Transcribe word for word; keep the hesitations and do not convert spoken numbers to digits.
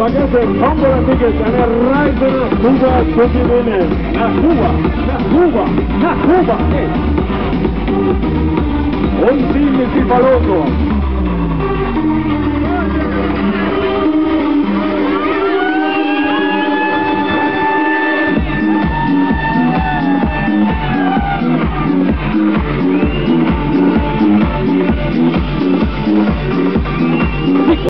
Ragazzi, tombola tickets and a rider Cuba twenty minutes. Na Cuba, na Cuba, na Cuba. Un team cifaloso.